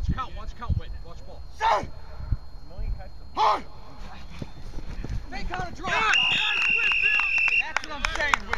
Watch count, Whit. Watch ball. Say! Hi! Take count and drive! That's what I'm saying, Whit.